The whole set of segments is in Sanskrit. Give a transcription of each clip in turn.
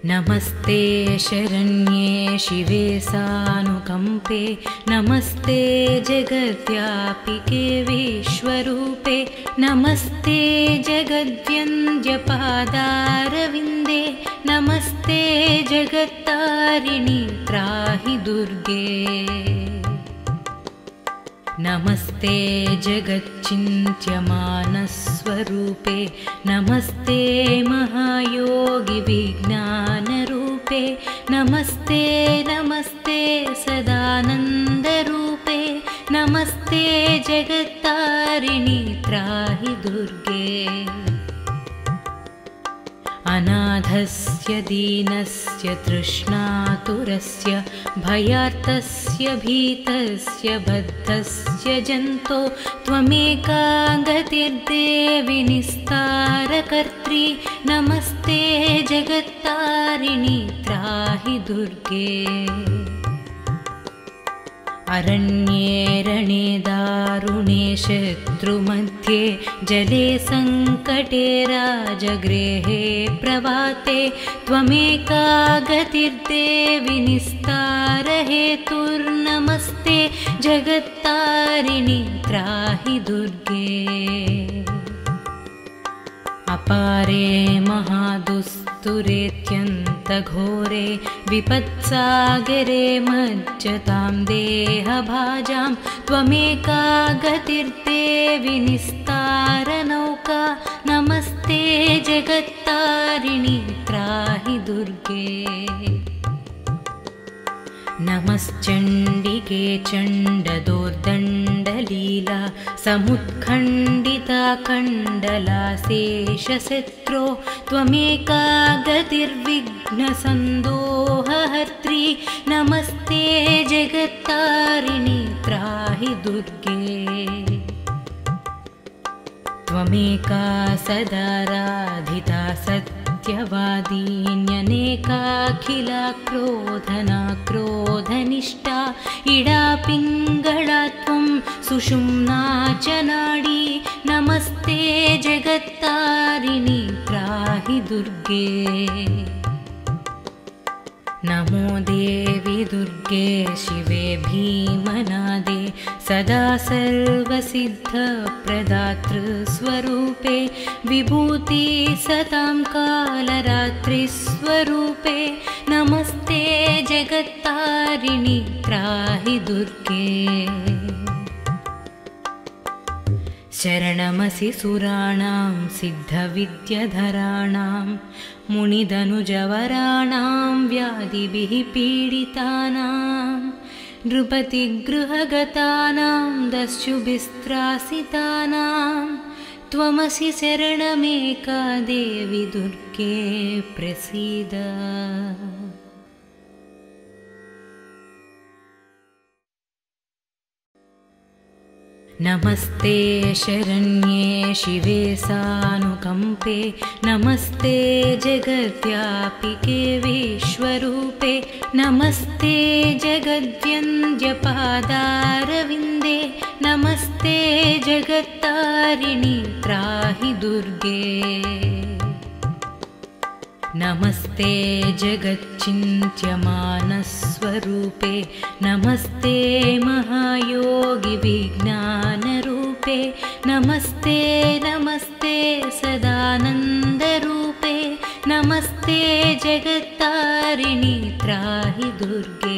नमस्ते शरण्ये शिवे सानुकम्पे नमस्ते जगद्व्यापिके विश्वरूपे नमस्ते जगद्वन्द्यपादारविन्दे नमस्ते जगत्तारिणि त्राहि दुर्गे नमस्ते जगच्चिन्त्यमानस्वरूपे नमस्ते महायोगि विज्ञानरूपे नमस्ते नमस्ते सदानन्दरूपे नमस्ते जगत्तारिणि त्राहि दुर्गे अनाथस्य दीनस्य तृष्णातुरस्य भयार्तस्य भीतस्य बद्धस्य जन्तो त्वमेका गतिर्देवि निस्तारकर्त्री नमस्ते जगत्तारिणि त्राहि दुर्गे अरण्ये रणे दारुणे शत्रुमध्ये जले संकटे राजगृहे प्रभाते त्वमेका गतिर्देवि निस्तारहेतुर्नमस्ते जगत्तारिणि त्राहि दुर्गे अपारे महादुस्तुरेत्यन्तघोरे विपत्सागरे मज्जतां देहभाजां त्वमेका गतिर्देवि निस्तारनौका नमस्ते जगत्तारिणि त्राहि दुर्गे नमश्चण्डिके चण्डदोर्दण्डलीला समुत्खण्डिता कण्डलाशेषशत्रो त्वमेका गतिर्विघ्नसन्दोहहर्त्री नमस्ते जगत्तारिणि त्राहि दुर्गे त्वमेका सदाराधिता सत्यवादीन्यनेकाखिला क्रोधना क्रोधनिष्ठा इडा पिङ्गळा त्वं सुषुम्ना च नाडी नमस्ते जगत्तारिणि त्राहि दुर्गे नमो देवि दुर्गे शिवे भीमनादे सदा सर्वसिद्धप्रदातृस्वरूपे विभूति सतां कालरात्रिस्वरूपे नमस्ते जगत्तारिणि त्राहि दुर्गे शरणमसि सुराणां सिद्धविद्यधराणां मुनिधनुजवराणां व्याधिभिः पीडितानां नृपतिगृहगतानां दस्युभिस्त्रासितानां त्वमसि शरणमेका देवि दुर्गे प्रसीद नमस्ते शरण्ये शिवे सानुकम्पे नमस्ते जगद्व्यापिके विश्वरूपे नमस्ते जगद्वन्द्यपादारविन्दे नमस्ते जगत्तारिणि त्राहि दुर्गे नमस्ते जगच्चिन्त्यमानस्वरूपे नमस्ते महायोगि विज्ञानरूपे नमस्ते नमस्ते सदानन्दरूपे नमस्ते जगत्तारिणि त्राहि दुर्गे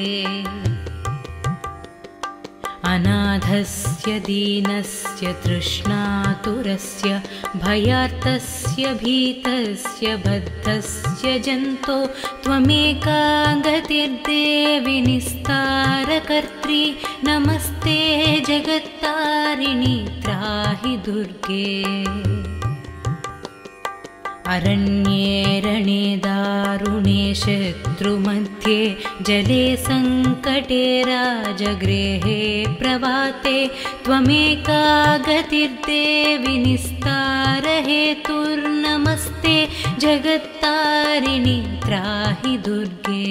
अनाथस्य दीनस्य तृष्णातुरस्य भयार्तस्य भीतस्य बद्धस्य जन्तो त्वमेका गतिर्देवि निस्तारकर्त्री नमस्ते जगत्तारिणि त्राहि दुर्गे अरण्ये रणे दारुणे शत्रुमध्ये जले संकटे राजगृहे प्रभाते त्वमेका गतिर्देवि निस्तारहेतुर्नमस्ते जगत्तारिणि त्राहि दुर्गे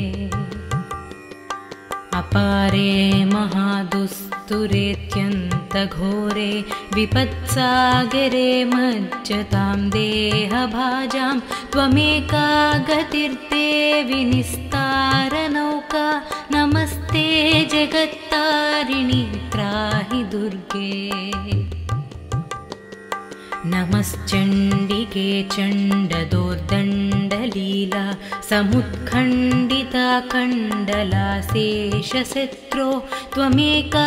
अपारे महादुस्तुरेत्यन्तघोरे यत्यन्तघोरे विपत्सागरे मज्जतां देहभाजां त्वमेका गतिर्देवि निस्तारनौका नमस्ते जगत्तारिणि त्राहि दुर्गे नमश्चण्डिके चण्डदोर्दण्डलीला समुत्खण्डिता कण्डलाशेषशत्रो त्वमेका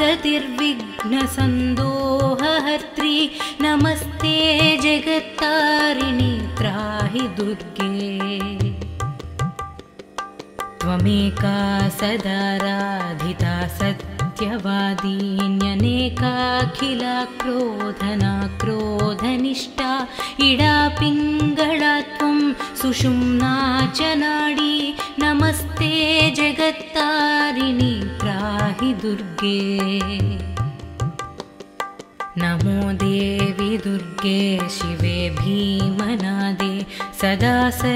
गतिर्विघ्नसन्दोहहर्त्री नमस्ते जगत्तारिणि त्राहि दुर्गे त्वमेका सदाराधिता सत्यवादीन्यनेकाखिला क्रोधना क्रोधनिष्ठा इडा पिङ्गळा त्वं सुषुम्ना च नाडी नमस्ते जगत्तारिणि त्राहि दुर्गे नमो देवि दुर्गे शिवे भीमनादे सदा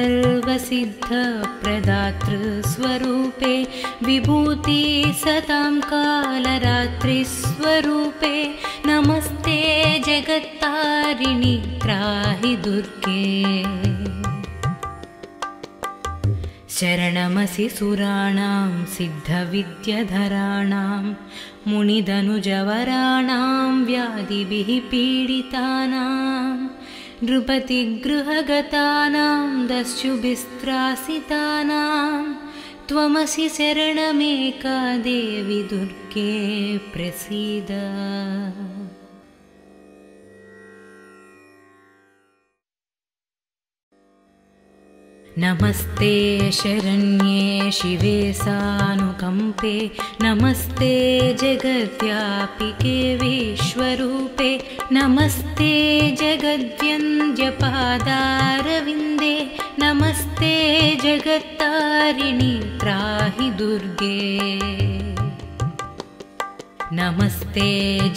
सर्वसिद्धप्रदातृस्वरूपे विभूति सतां कालरात्रिस्वरूपे नमस्ते जगत्तारिणि त्राहि दुर्गे शरणमसि सुराणां सिद्धविद्यधराणां मुनिदनुजवराणां व्याधिभिः पीडितानां नृपतिगृहगतानां दस्युभिस्त्रासितानां त्वमसि शरणमेका देवि दुर्गे प्रसीद नमस्ते शरण्ये शिवे सानुकम्पे नमस्ते जगद्व्यापिके विश्वरूपे नमस्ते जगद्वन्द्यपादारविन्दे नमस्ते जगत्तारिणि त्राहि दुर्गे नमस्ते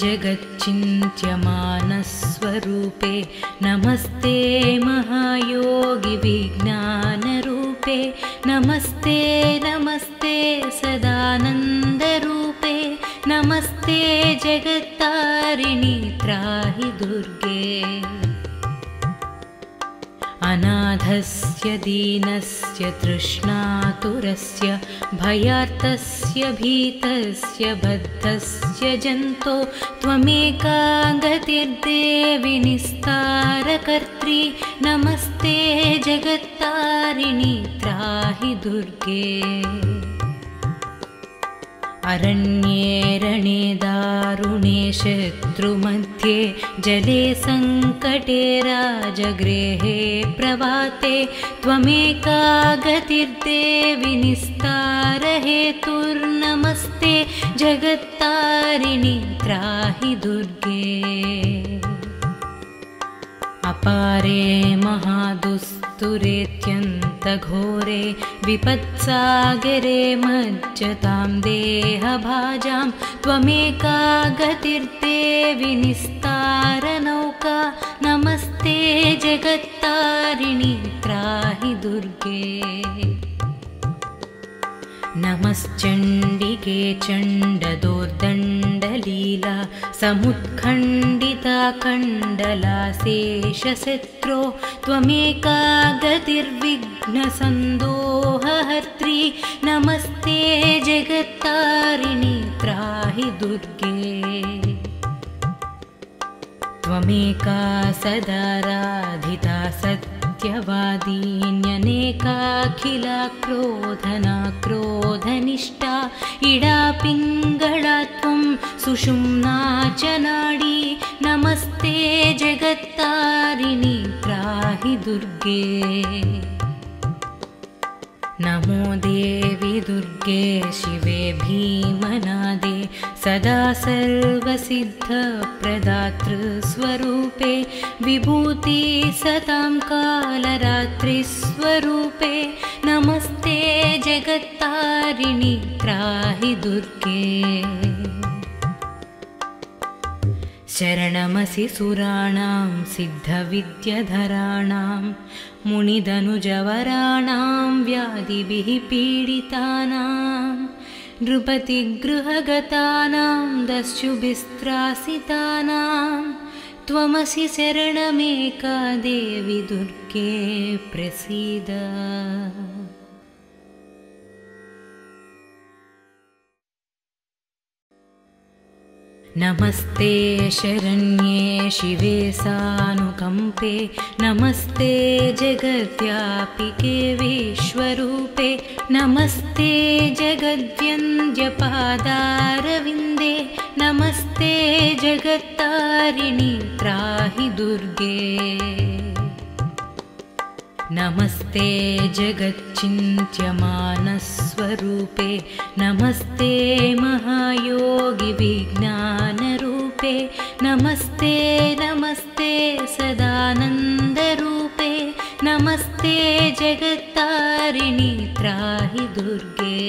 जगच्चिन्त्यमानस्वरूपे नमस्ते महायोगि विज्ञानरूपे नमस्ते नमस्ते सदानन्दरूपे नमस्ते जगत्तारिणि त्राहि दुर्गे अनाथस्य दीनस्य तृष्णातुरस्य भयार्तस्य भीतस्य बद्धस्य जन्तो त्वमेका गतिर्देवि निस्तारकर्त्री नमस्ते जगत्तारिणि त्राहि दुर्गे अरण्ये रणे दारुणे शत्रुमध्ये जले सङ्कटे राजगृहे प्रभाते त्वमेका गतिर्देवि निस्तारहेतुर्नमस्ते जगत्तारिणि त्राहि दुर्गे अपारे महादुस्तुरेत्यन्तघोरे विपत्सागरे मज्जतां देहभाजां त्वमेका गतिर्देवि निस्तारनौका नमस्ते जगत्तारिणि त्राहि दुर्गे नमश्चण्डिके चण्डदोर्दण्डलीला समुत्खण्डिता कण्डलाशेषशत्रो त्वमेका गतिर्विघ्नसन्दोहहर्त्री नमस्ते जगत्तारिणि त्राहि दुर्गे त्वमेका सदाराधिता सत्यवादीन्यनेकाखिला क्रोधना क्रोधनिष्ठा इडा पिङ्गळा त्वं सुषुम्ना च नाडी नमस्ते जगत्तारिणि त्राहि दुर्गे नमो देवि दुर्गे शिवे भीमनादे सदा सर्वसिद्धप्रदातृस्वरूपे विभूति सतां कालरात्रिस्वरूपे नमस्ते जगत्तारिणि त्राहि दुर्गे शरणमसि सुराणां सिद्धविद्यधराणां मुनिदनुजवराणां व्याधिभिः पीडितानां नृपतिगृहगतानां दस्युभिस्त्रासितानां त्वमसि शरणमेका देवि दुर्गे प्रसीद। नमस्ते शरण्ये शिवे सानुकम्पे नमस्ते जगद्व्यापिके विश्वरूपे नमस्ते जगद्वन्द्यपादारविन्दे नमस्ते जगत्तारिणि त्राहि दुर्गे। नमस्ते जगच्चिन्त्यमानस्वरूपे नमस्ते महायोगि विज्ञानरूपे नमस्ते नमस्ते सदानन्दरूपे नमस्ते जगत्तारिणि त्राहि दुर्गे।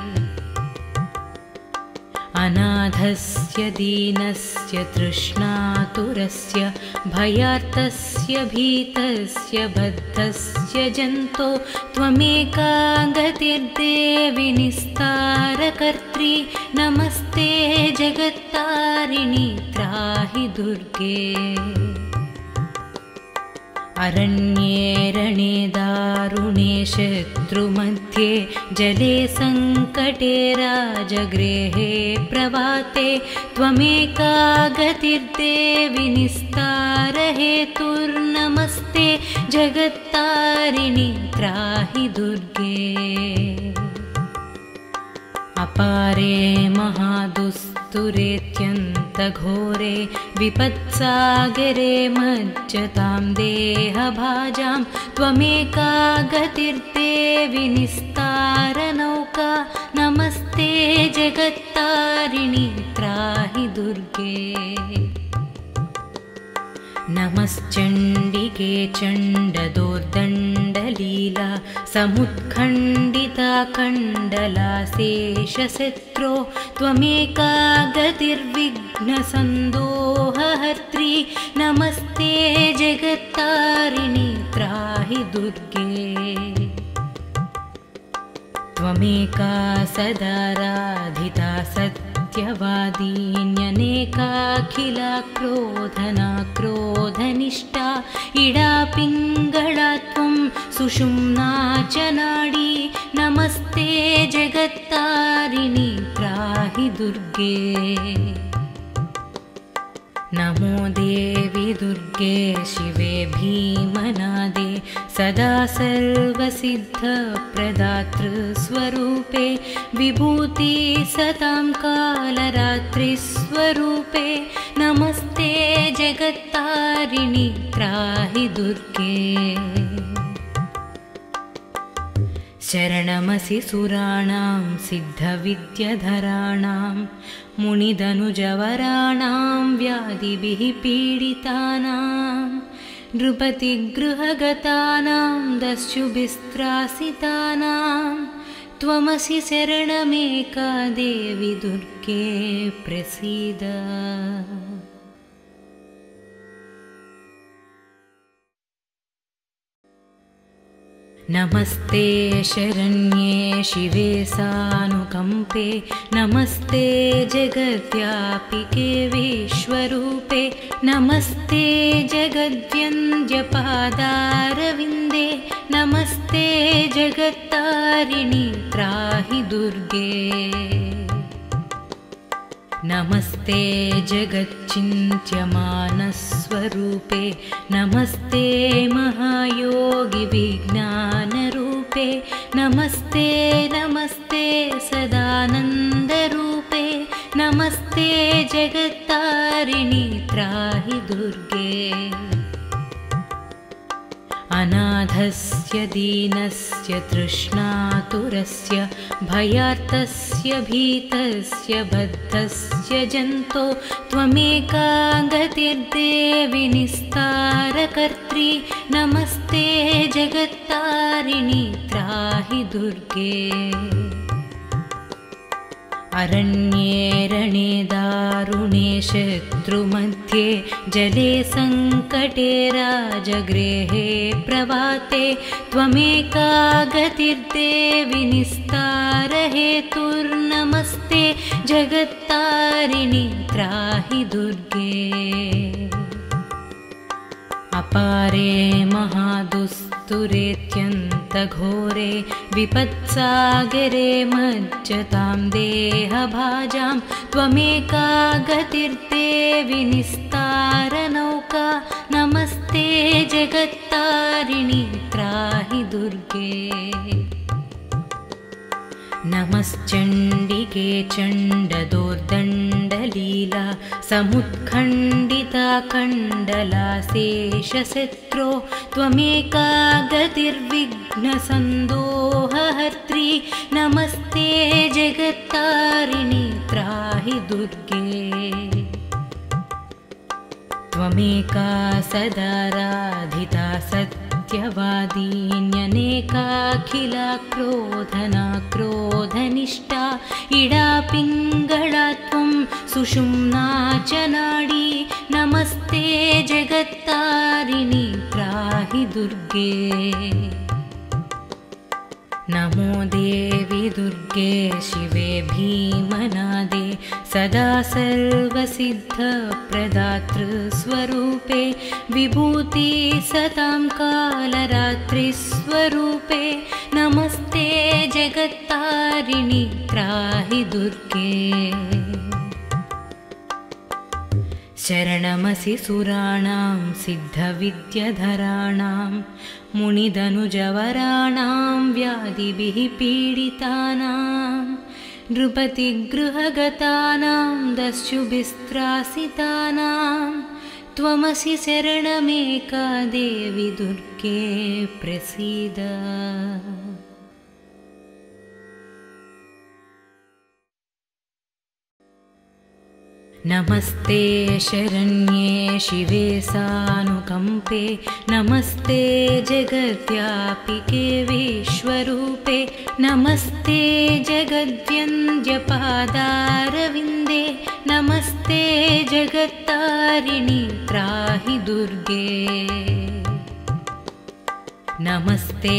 अनाथस्य दीनस्य तृष्णातुरस्य भयार्तस्य भीतस्य बद्धस्य जन्तो त्वमेका गतिर्देवि निस्तारकर्त्री नमस्ते जगत्तारिणि त्राहि दुर्गे। अरण्ये रणे दारुणे शत्रुमध्ये जले सङ्कटे राजगृहे प्रभाते त्वमेका गतिर्देवि निस्तारहेतुर्नमस्ते जगत्तारिणि त्राहि दुर्गे। अपारे महादुस्तुरेत्यन्तघोरे विपत्सागरे मज्जतां देहभाजां त्वमेका गतिर्देवि निस्तारनौका नमस्ते जगत्तारिणि त्राहि दुर्गे। नमश्चण्डिके चण्डदोर्दण्डलीला समुत्खण्डिता कण्डलाशेषशत्रो त्वमेका गतिर्विघ्नसन्दोहहर्त्री नमस्ते जगत्तारिणि त्राहि दुर्गे। त्वमेका सदाराधिता सत्यवादीन्यनेकाखिला क्रोधना क्रोधनिष्ठा इडा पिङ्गळा त्वं सुषुम्ना च नाडी नमस्ते जगत्तारिणि त्राहि दुर्गे। नमो देवि दुर्गे शिवे भीमनादे सदा सर्वसिद्धप्रदातृस्वरूपे विभूति सतां कालरात्रिस्वरूपे नमस्ते जगत्तारिणि त्राहि दुर्गे। शरणमसि सुराणां सिद्धविद्यधराणां मुनिधनुजवराणां व्याधिभिः पीडितानां नृपतिगृहगतानां दस्युभिस्त्रासितानां त्वमसि शरणमेका देवि दुर्गे प्रसीद। नमस्ते शरण्ये शिवे सानुकम्पे नमस्ते जगद्व्यापिके विश्वरूपे नमस्ते जगद्वन्द्यपादारविन्दे नमस्ते जगत्तारिणि त्राहि दुर्गे। नमस्ते जगच्चिन्त्यमानस्वरूपे नमस्ते महायोगि विज्ञानरूपे नमस्ते नमस्ते सदानन्दरूपे नमस्ते जगत्तारिणि त्राहि दुर्गे। अनाथस्य दीनस्य तृष्णातुरस्य भयार्तस्य भीतस्य बद्धस्य जन्तो त्वमेका गतिर्देवि निस्तारकर्त्री नमस्ते जगत्तारिणि त्राहि दुर्गे। अरण्ये रणे दारुणे शत्रुमध्ये जले सङ्कटे राजगृहे प्रभाते त्वमेका गतिर्देवि निस्तारहेतुर्नमस्ते जगत्तारिणि त्राहि दुर्गे। अपारे महादुस्तुरेत्यन्तघोरे विपत्सागरे मज्जतां देहभाजां त्वमेका गतिर्देवि निस्तारनौका नमस्ते जगत्तारिणि त्राहि दुर्गे। नमश्चण्डिके चण्डदोर्दण्डलीला समुत्खण्डिता कण्डलाशेषशत्रो त्वमेका गतिर्विघ्नसन्दोहहर्त्री नमस्ते जगत्तारिणि त्राहि दुर्गे। त्वमेका सदाराधिता सत्यवादीन्यनेकाखिला क्रोधना क्रोधनिष्ठा इडा पिङ्गळा त्वं सुषुम्ना च नाडी नमस्ते जगत्तारिणि त्राहि दुर्गे। नमो देवि दुर्गे शिवे भीमनादे सदा सर्वसिद्धप्रदातृस्वरूपे विभूति सतां कालरात्रिस्वरूपे नमस्ते जगत्तारिणि त्राहि दुर्गे। शरणमसि सुराणां सिद्धविद्यधराणां मुनिधनुजवराणां व्याधिभिः पीडितानां नृपतिगृहगतानां दस्युभिस्त्रासितानां त्वमसि शरणमेका देवि दुर्गे प्रसीद। नमस्ते शरण्ये शिवे सानुकम्पे नमस्ते जगद्व्यापिके विश्वरूपे नमस्ते जगद्वन्द्यपादारविन्दे नमस्ते जगत्तारिणि त्राहि दुर्गे। नमस्ते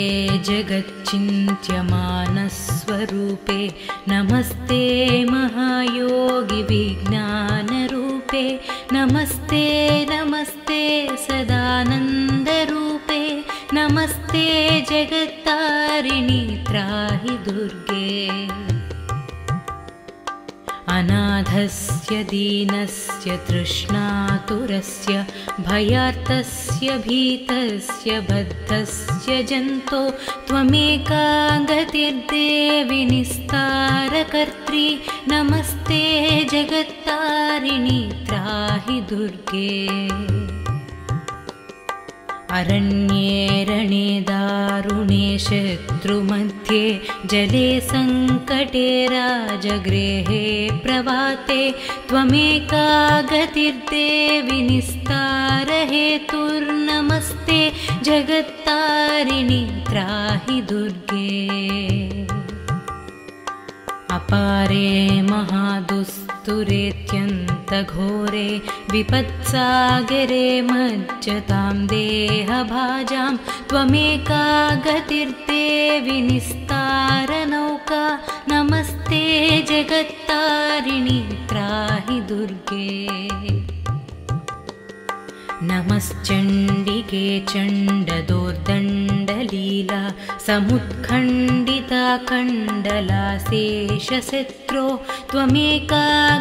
जगच्चिन्त्यमानस्वरूपे नमस्ते महायोगि विज्ञानरूपे नमस्ते नमस्ते सदानन्दरूपे नमस्ते जगत्तारिणि त्राहि दुर्गे। अनाथस्य दीनस्य तृष्णातुरस्य भयार्तस्य भीतस्य बद्धस्य जन्तो त्वमेका गतिर्देवि निस्तारकर्त्री नमस्ते जगत्तारिणि त्राहि दुर्गे। अरण्ये रणे दारुणे शत्रुमध्ये जले सङ्कटे राजगृहे प्रभाते त्वमेका गतिर्देवि निस्तारहेतुर्नमस्ते जगत्तारिणि त्राहि दुर्गे। अपारे महादुस्तुरेत्यन्तघोरे विपत्सागरे मज्जतां देहभाजां त्वमेका गतिर्देवि निस्तारनौका नमस्ते जगत्तारिणि त्राहि दुर्गे। नमश्चण्डिके चण्डदोर्दण्डलीला समुत्खण्डिता कण्डलाशेषशत्रो त्वमेका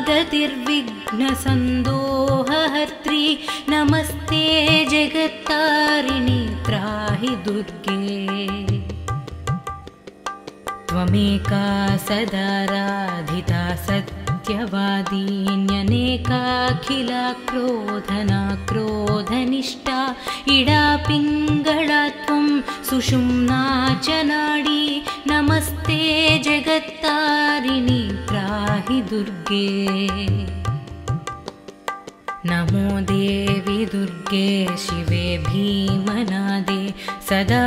गतिर्विघ्नसन्दोहहर्त्री नमस्ते जगत्तारिणि त्राहि दुर्गे। त्वमेका सदाराधिता सत्यवादीन्यनेकाखिला क्रोधना क्रोधनिष्ठा इडा पिङ्गळा त्वं सुषुम्ना च नाडी नमस्ते जगत्तारिणि त्राहि दुर्गे। नमो देवि दुर्गे शिवे भीमनादे सदा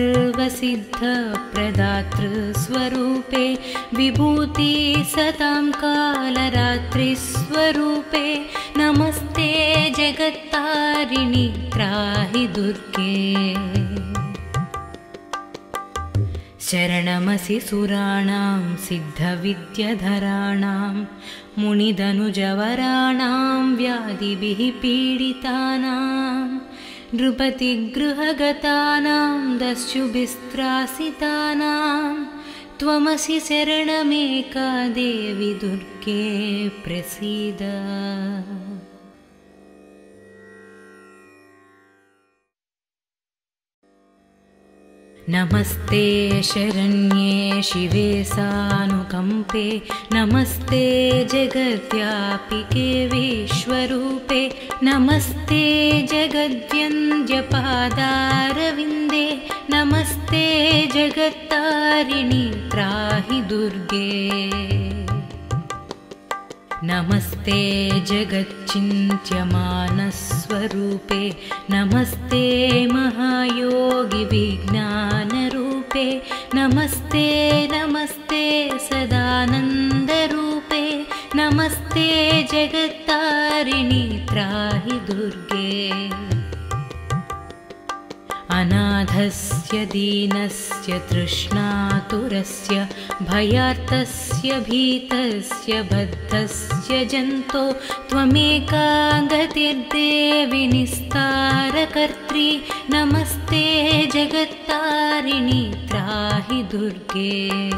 सर्वसिद्धप्रदातृस्वरूपे विभूति सतां कालरात्रिस्वरूपे नमस्ते जगत्तारिणि त्राहि दुर्गे। शरणमसि सुराणां सिद्धविद्यधराणां मुनिधनुजवराणां व्याधिभिः पीडितानां नृपतिगृहगतानां दस्युभिस्त्रासितानां त्वमसि शरणमेका देवि दुर्गे प्रसीद। नमस्ते शरण्ये शिवे सानुकम्पे नमस्ते जगद्व्यापिके विश्वरूपे नमस्ते जगद्वन्द्यपादारविन्दे नमस्ते जगत्तारिणि त्राहि दुर्गे। नमस्ते जगच्चिन्त्यमानस्वरूपे नमस्ते महायोगि विज्ञानरूपे नमस्ते नमस्ते सदानन्दरूपे नमस्ते जगत्तारिणि त्राहि दुर्गे। अनाथस्य दीनस्य तृष्णातुरस्य भयार्तस्य भीतस्य बद्धस्य जन्तो त्वमेका गतिर्देवि निस्तारकर्त्री नमस्ते जगत्तारिणि त्राहि दुर्गे।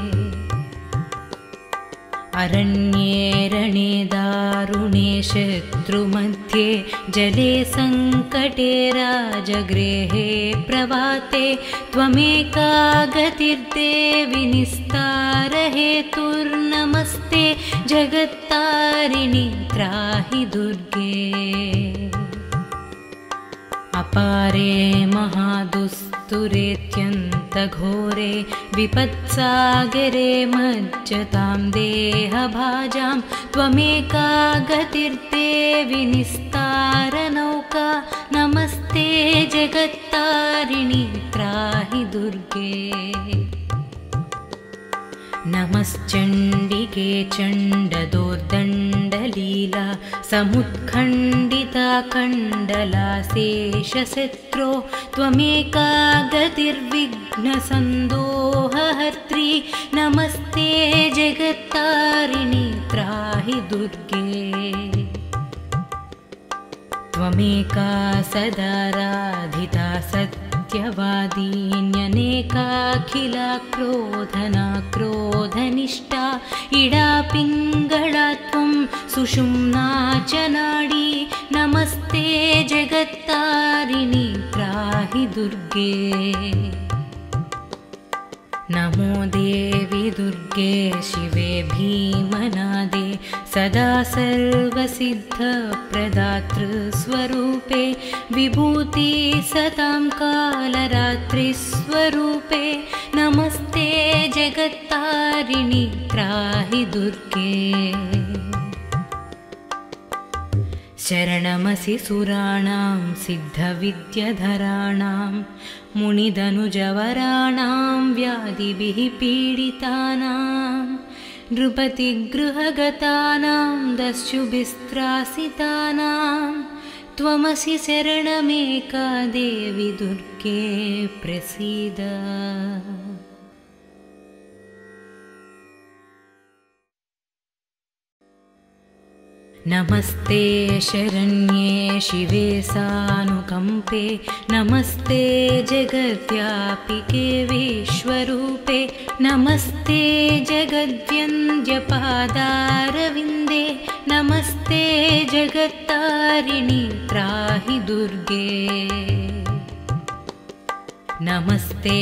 अरण्ये रणे दारुणे शत्रुमध्ये जले सङ्कटे राजगृहे प्रभाते त्वमेका गतिर्देवि निस्तारहेतुर्नमस्ते जगत्तारिणि त्राहि दुर्गे। अपारे महादुस्तुरेत्यन्तघोरे विपत्सागरे मज्जतां देहभाजां त्वमेका गतिर्देवि निस्तारनौका नमस्ते जगत्तारिणि त्राहि दुर्गे। नमश्चण्डिके चण्डदोर्दण्डलीला समुत्खण्डिता कण्डलाशेषशत्रो त्वमेका गतिर्विघ्नसन्दोहहर्त्री नमस्ते जगत्तारिणि त्राहि दुर्गे। त्वमेका सदाराधिता सत्यवादीन्यनेकाखिला क्रोधना क्रोधनिष्ठा इडा पिङ्गळा त्वं सुषुम्ना च नाडी नमस्ते जगत्तारिणि त्राहि दुर्गे। नमो देवि दुर्गे शिवे भीमनादे सदा सर्वसिद्धप्रदातृस्वरूपे विभूति सतां कालरात्रिस्वरूपे नमस्ते जगत्तारिणि त्राहि दुर्गे। शरणमसि सुराणां सिद्धविद्यधराणां मुनिधनुजवराणां व्याधिभिः पीडितानां नृपतिगृहगतानां दस्युभिस्त्रासितानां त्वमसि शरणमेका देवि दुर्गे प्रसीद। नमस्ते शरण्ये शिवे सानुकम्पे नमस्ते जगद्व्यापिके विश्वरूपे नमस्ते जगद्वन्द्यपादारविन्दे नमस्ते जगत्तारिणि त्राहि दुर्गे। नमस्ते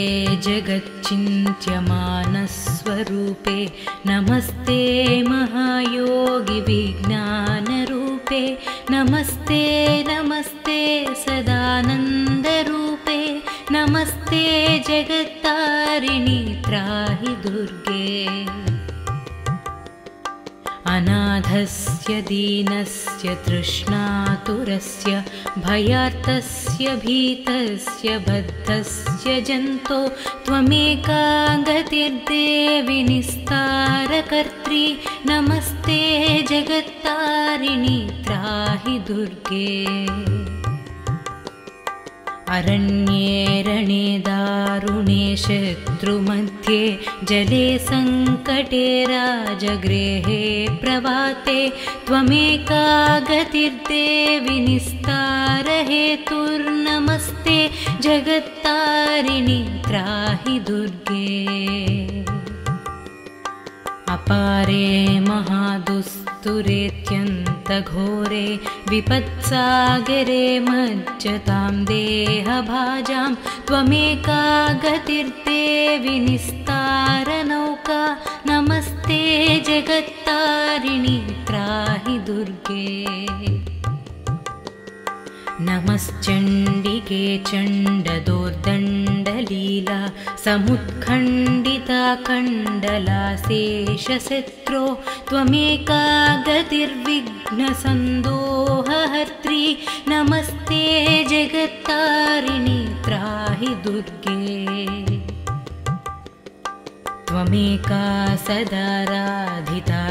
जगच्चिन्त्यमानस्वरूपे नमस्ते महायोगि विज्ञानरूपे नमस्ते नमस्ते सदानन्दरूपे नमस्ते जगत्तारिणि त्राहि दुर्गे। अनाथस्य दीनस्य तृष्णातुरस्य सुषुम्नातुरस्य भयार्तस्य भीतस्य बद्धस्य जन्तो त्वमेका गतिर्देवि निस्तारकर्त्री नमस्ते जगत्तारिणि त्राहि दुर्गे। अरण्ये रणे दारुणे शत्रुमध्ये जले संकटे राजगृहे प्रभाते त्वमेका गतिर्देवि निस्तारहेतुर्नमस्ते जगत्तारिणि त्राहि दुर्गे। अपारे महादुस्तुरेत्यन्तघोरे विपत्सागरे मज्जतां देहभाजां त्वमेका गतिर्देवि निस्तारनौका नमस्ते जगत्तारिणि त्राहि दुर्गे। नमश्चण्डिके चण्डदोर्दण्डलीला समुत्खण्डिता कण्डलाशेषशत्रो त्वमेका गतिर्विघ्नसन्दोहहर्त्री नमस्ते जगत्तारिणि त्राहि दुर्गे। त्वमेका सदाराधिता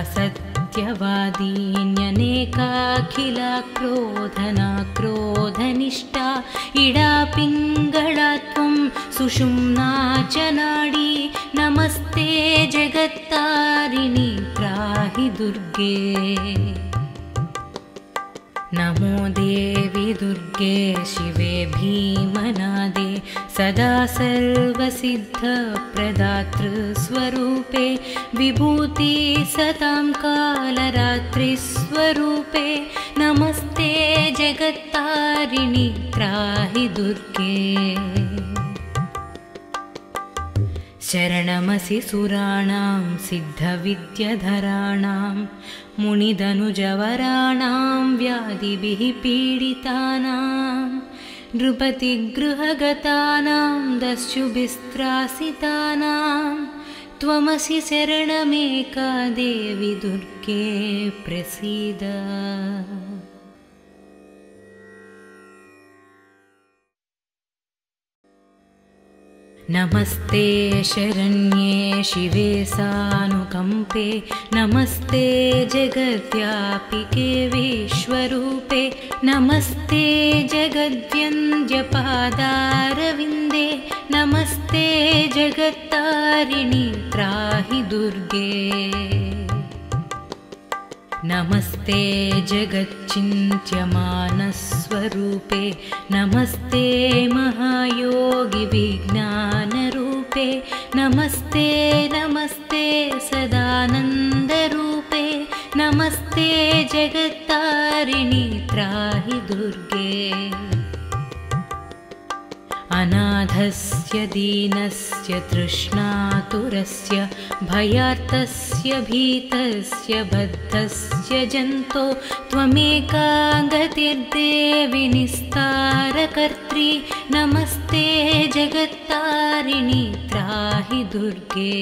सत्यवादीन्यनेकाखिला क्रोधना क्रोधनिष्ठा इडा पिङ्गळा त्वं सुषुम्ना च नाडी नमस्ते जगत्तारिणि त्राहि दुर्गे। नमो देवि दुर्गे शिवे भीमनादे सदा सर्वसिद्धप्रदातृस्वरूपे विभूति सतां कालरात्रिस्वरूपे नमस्ते जगत्तारिणि त्राहि दुर्गे। शरणमसि सुराणां सिद्धविद्यधराणां मुनिधनुजवराणां व्याधिभिः पीडितानां नृपतिगृहगतानां दस्युभिस्त्रासितानां त्वमसि शरणमेका देवि दुर्गे प्रसीद। नमस्ते शरण्ये शिवे सानुकम्पे नमस्ते जगद्व्यापिके विश्वरूपे नमस्ते जगद्वन्द्यपादारविन्दे नमस्ते जगत्तारिणि त्राहि दुर्गे। नमस्ते जगच्चिन्त्यमानस्वरूपे नमस्ते महायोगि विज्ञानरूपे नमस्ते नमस्ते सदानन्दरूपे नमस्ते जगत्तारिणि त्राहि दुर्गे। अनाथस्य दीनस्य तृष्णातुरस्य भयार्तस्य भीतस्य बद्धस्य जन्तो त्वमेका गतिर्देवि निस्तारकर्त्री नमस्ते जगत्तारिणि त्राहि दुर्गे।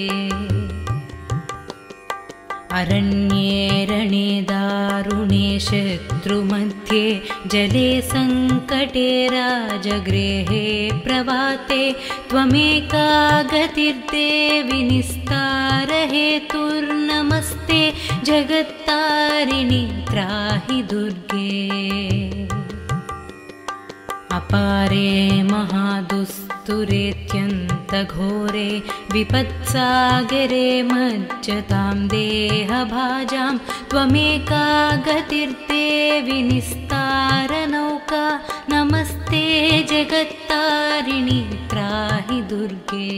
अरण्ये रणे दारुणे शत्रुमध्ये जले संकटे राजगृहे प्रभाते त्वमेका गतिर्देवि निस्तारहेतुर्नमस्ते जगत्तारिणि त्राहि दुर्गे। अपारे महादुस्तुरेत्यन्तघोरे विपत्सागरे मज्जतां देहभाजां त्वमेका गतिर्देवि निस्तारनौका नमस्ते जगत्तारिणि त्राहि दुर्गे।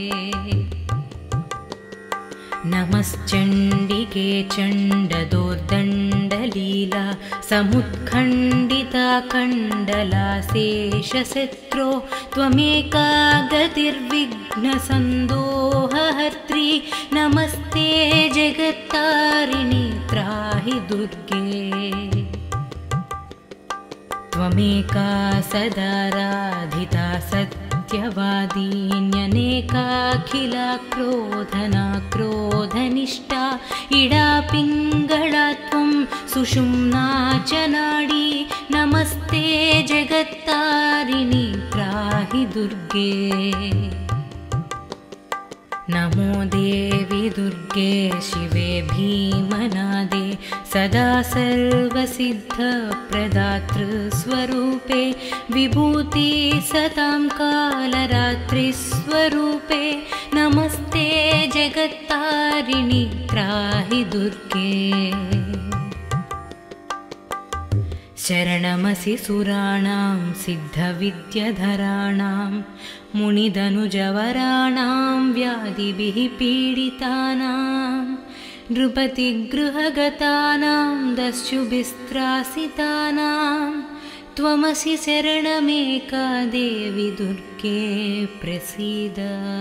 नमश्चण्डिके चण्डदोर्दण्डलीला समुत्खण्डिता कण्डलाशेषशत्रो त्वमेका गतिर्विघ्नसन्दोहहर्त्री नमस्ते जगत्तारिणि त्राहि दुर्गे। त्वमेका सदाराधिता सत्यवादीन्यनेकाखिला क्रोधना क्रोधनिष्ठा इडा पिङ्गळा त्वं सुषुम्ना च नाडी नमस्ते नमस्ते जगत्तारिणि त्राहि दुर्गे। नमो देवी दुर्गे शिवे भीमनादे सदा सर्वसिद्धप्रदातृस्वरूपे विभूति सतां कालरात्रिस्वरूपे नमस्ते जगत्तारिणि त्राहि दुर्गे। शरणमसि सुराणां सिद्धविद्यधराणां मुनिधनुजवराणां व्याधिभिः पीडितानां नृपतिगृहगतानां दस्युभिस्त्रासितानां त्वमसि शरणमेका देवी दुर्गे प्रसीद।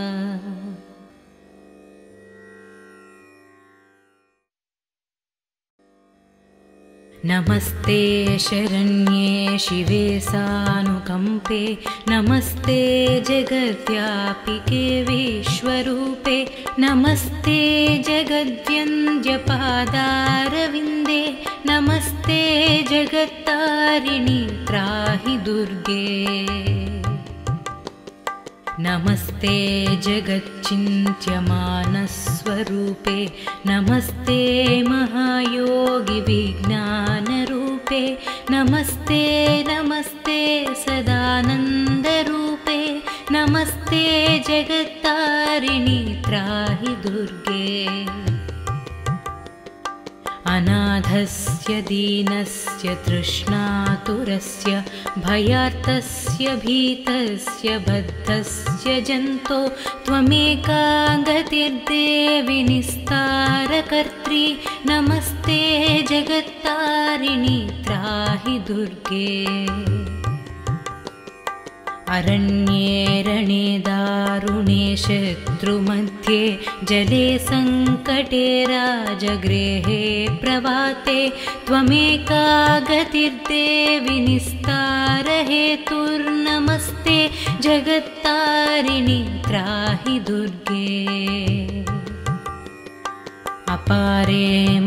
नमस्ते शरण्ये शिवे सानुकम्पे नमस्ते जगद्व्यापिके विश्वरूपे नमस्ते जगद्वन्द्यपादारविन्दे नमस्ते जगत्तारिणि त्राहि दुर्गे। नमस्ते जगच्चिन्त्यमानस्वरूपे नमस्ते महायोगी विज्ञानरूपे नमस्ते नमस्ते सदानन्दरूपे नमस्ते जगत्तारिणि त्राहि दुर्गे। अनाथस्य दीनस्य तृष्णातुरस्य भयार्तस्य भीतस्य बद्धस्य जन्तो त्वमेका गतिर्देवि निस्तारकर्त्री नमस्ते जगत्तारिणि त्राहि दुर्गे। अरण्ये रणे दारुणे शत्रुमध्ये जले सङ्कटे राजगृहे प्रभाते त्वमेका गतिर्देवि निस्तारहेतुर्नमस्ते जगत्तारिणि त्राहि दुर्गे। अपारे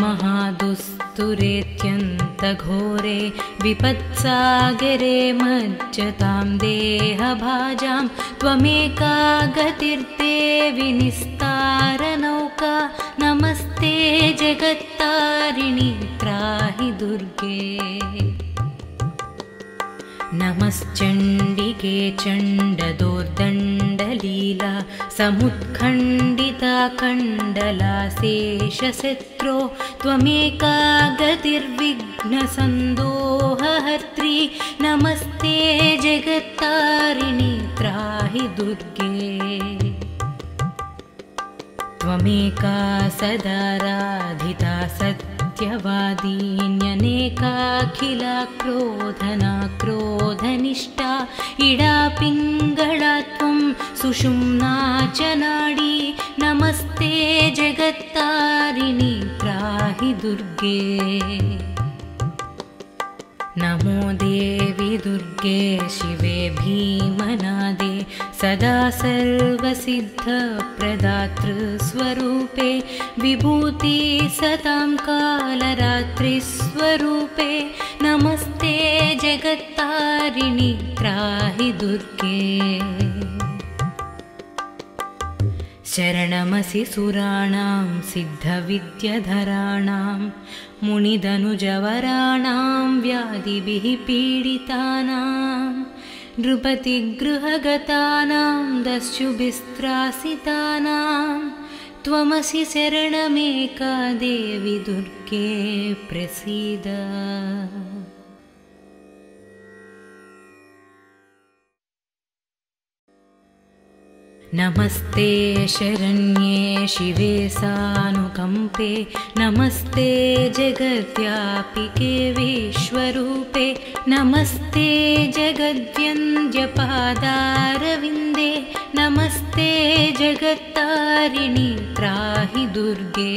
महादुस्तुरेत्यन्तघोरे विपत्सागरे मज्जतां देहभाजां त्वमेका गतिर्देवि निस्तारनौका नमस्ते जगत्तारिणि त्राहि दुर्गे। नमश्चण्डिके चण्डदोर्दण्डलीला समुत्खण्डिता खण्डलाशेषशत्रो त्वमेका गतिर्विघ्नसन्दोहहर्त्री नमस्ते जगत्तारिणि त्राहि दुर्गे। त्वमेका सदाराधिता सत्यवादीन्यनेकाखिला क्रोधनाक्रोधनिष्ठा इडा पिङ्गळा त्वं सुषुम्ना च नाडी नमस्ते जगत्तारिणि त्राहि दुर्गे। नमो देवी दुर्गे शिवे भीमनादे सदा सर्वसिद्धप्रदातृस्वरूपे विभूति सतां कालरात्रिस्वरूपे नमस्ते जगत्तारिणि त्राहि दुर्गे। शरणमसि सुराणां सिद्धविद्यधराणां मुनिधनुजवराणां व्याधिभिः पीडितानां नृपतिगृहगतानां दस्युभिस्त्रासितानां त्वमसि शरणमेका देवी दुर्गे प्रसीद। नमस्ते शरण्ये शिवे सानुकम्पे नमस्ते जगद्व्यापिके विश्वरूपे नमस्ते जगद्वन्द्यपादारविन्दे नमस्ते जगत्तारिणि त्राहि दुर्गे।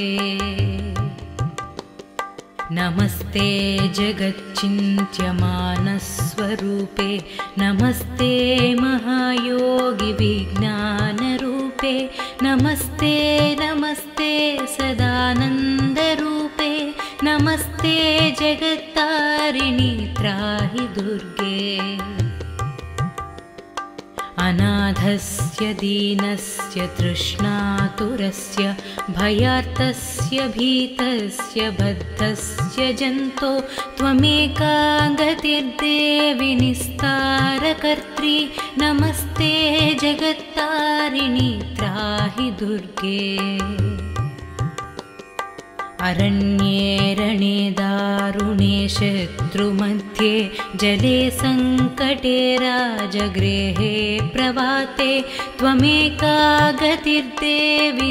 नमस्ते जगच्चिन्त्यमानस्वरूपे नमस्ते महायोगी विज्ञानरूपे नमस्ते नमस्ते सदानन्दरूपे नमस्ते जगत्तारिणि त्राहि दुर्गे। अनाथस्य दीनस्य तृष्णातुरस्य भयार्तस्य भीतस्य बद्धस्य जन्तो त्वमेका गतिर्देवि निस्तारकर्त्री। नमस्ते जगत्तारिणि त्राहि दुर्गे। अरण्ये रणे दारुणे शत्रुमध्ये जले संकटे राजगृहे प्रभाते त्वमेका गतिर्देवि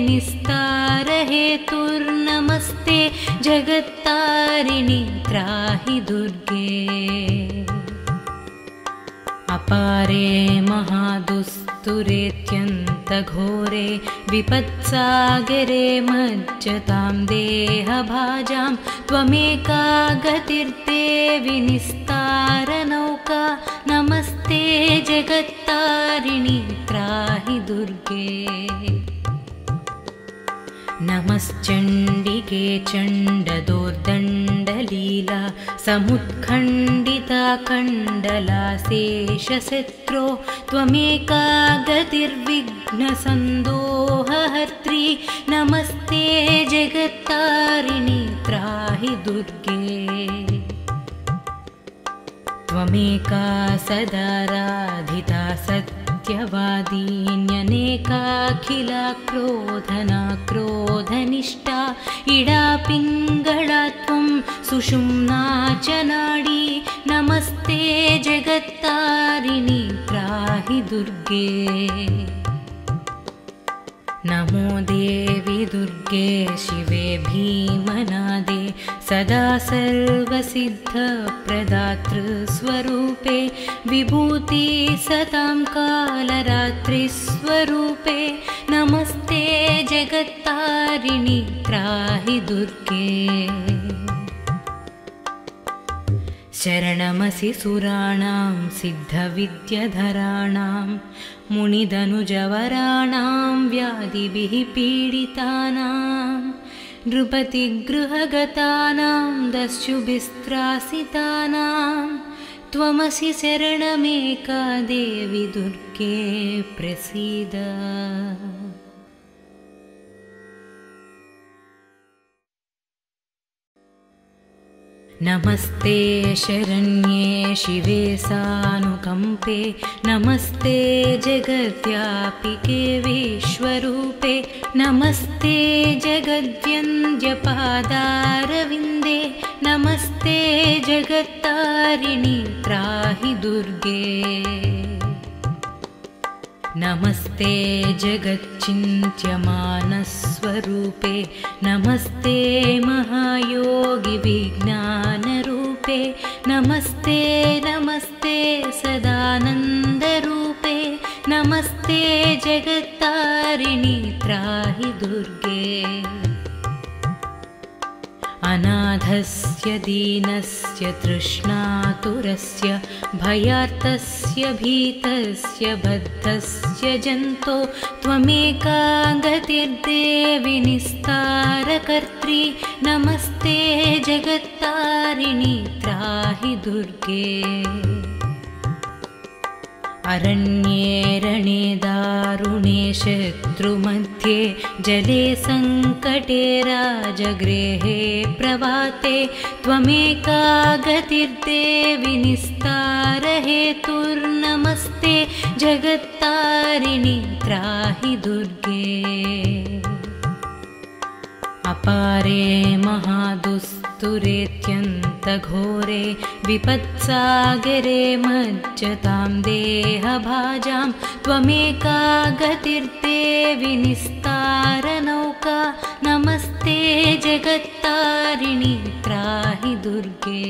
निस्तारहेतुर्नमस्ते जगत्तारिणि त्राहि दुर्गे। अपारे महादुस्तुरेत्यन्तघोरे विपत्सागरे मज्जतां देहभाजां त्वमेका गतिर्देवि निस्तारनौका। नमस्ते जगत्तारिणि त्राहि दुर्गे। नमश्चण्डिके चण्डदोर्दण्डलीला समुत्खण्डिता कण्डलाशेषशत्रो त्वमेका गतिर्विघ्नसन्दोहहर्त्री। नमस्ते जगत्तारिणि त्राहि दुर्गे। त्वमेका सदाराधिता सत्यवादीन्यनेकाखिला क्रोधना क्रोधनिष्ठा इडा पिङ्गळा त्वं सुषुम्ना च नाडी। नमस्ते जगत्तारिणि त्राहि दुर्गे। नमो देवि दुर्गे शिवे भीमनादे सदा सर्वसिद्धप्रदातृस्वरूपे विभूति सतां कालरात्रिस्वरूपे। नमस्ते जगत्तारिणि त्राहि दुर्गे। शरणमसि सुराणां सिद्धविद्यधराणां मुनिधनुजवराणां व्याधिभिः पीडितानां नृपतिगृहगतानां दस्युभिस्त्रासितानां त्वमसि शरणमेका देवि दुर्गे प्रसीद। नमस्ते शरण्ये शिवे सानुकम्पे नमस्ते जगद्व्यापिके विश्वरूपे। नमस्ते जगद्वन्द्यपादारविन्दे नमस्ते जगत्तारिणि त्राहि दुर्गे। नमस्ते जगच्चिन्त्यमानस्वरूपे नमस्ते महायोगि विज्ञानरूपे। नमस्ते नमस्ते सदानन्दरूपे। नमस्ते जगत्तारिणि त्राहि दुर्गे। अनाथस्य दीनस्य तृष्णातुरस्य भयार्तस्य भीतस्य बद्धस्य जन्तो त्वमेका गतिर्देवि निस्तारकर्त्री। नमस्ते जगत्तारिणि त्राहि दुर्गे। अरण्ये रणे दारुणे शत्रुमध्ये जले संकटे राजगृहे प्रभाते त्वमेका गतिर्देवि निस्तारहेतुर्नमस्ते जगत्तारिणि त्राहि दुर्गे। अपारे महादुस्तुरेत्यन्तघोरे विपत्सागरे मज्जतां देहभाजां त्वमेका गतिर्देवि निस्तारनौका। नमस्ते जगत्तारिणि त्राहि दुर्गे।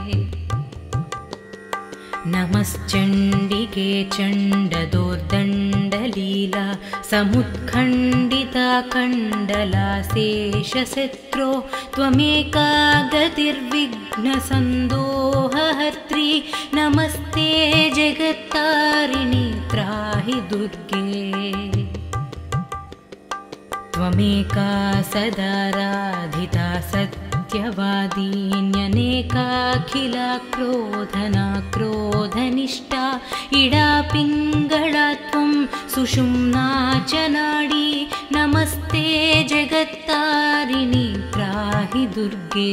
नमश्चण्डिके चण्डदोर्दण्डलीला समुत्खण्डिता कण्डलाशेषशत्रो त्वमेका गतिर्विघ्नसन्दोहहर्त्री। नमस्ते जगत्तारिणि त्राहि दुर्गे। त्वमेका सदाराधिता सत्यवादीन्यनेकाखिलक्रोधनाक्रोधनिष्ठा इडा पिङ्गळा त्वं सुषुम्ना च नाडी नमस्ते जगत्तारिणि त्राहि दुर्गे।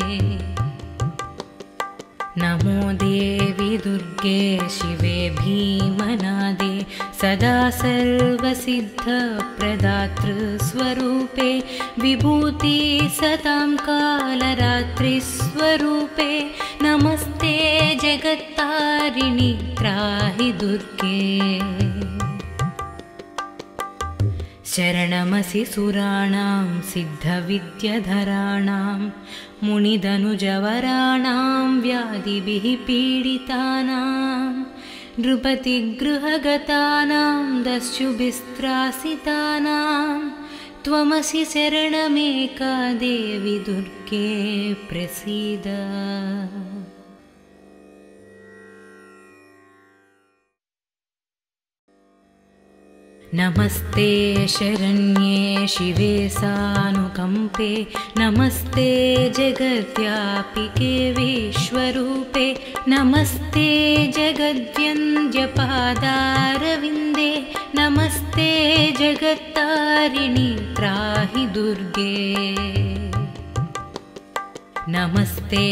नमो देवी दुर्गे शिवे भीमनादे सदा सर्वसिद्धप्रदातृस्वरूपे विभूति सतां कालरात्रिस्वरूपे नमस्ते जगत्तारिणि त्राहि दुर्गे। शरणमसि सुराणां सिद्धविद्यधराणां मुनिदनुजवराणां व्याधिभिः पीडितानां नृपतिगृहगतानां दस्युभिस्त्रासितानां त्वमसि शरणमेका देवी दुर्गे प्रसीद। नमस्ते शरण्ये शिवे सानुकम्पे नमस्ते जगद्व्यापिके विश्वरूपे नमस्ते जगद्वन्द्यपादारविन्दे नमस्ते जगत्तारिणि त्राहि दुर्गे। नमस्ते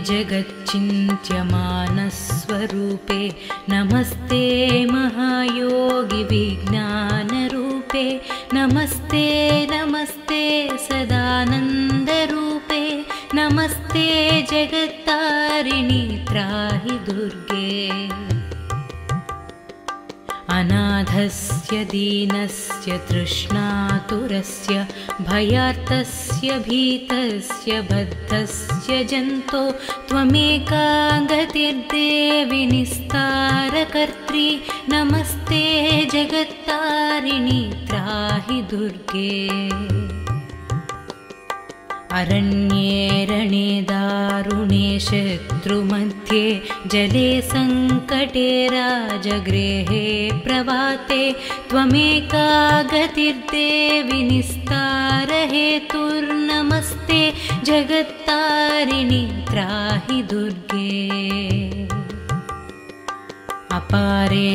जगच्चिन्त्यमानस्वरूपे नमस्ते महायोगि विज्ञानरूपे नमस्ते नमस्ते सदानन्दरूपे नमस्ते जगत्तारिणि त्राहि दुर्गे। अनाथस्य दीनस्य तृष्णातुरस्य भयार्तस्य भीतस्य बद्धस्य जन्तो त्वमेका गतिर्देवि निस्तारकर्त्री नमस्ते जगत्तारिणि त्राहि दुर्गे। अरण्ये रणे दारुणे शत्रुमध्ये जले संकटे राजगृहे प्रभाते त्वमेका गतिर्देवि निस्तारहेतुर्नमस्ते जगत्तारिणि त्राहि दुर्गे। अपारे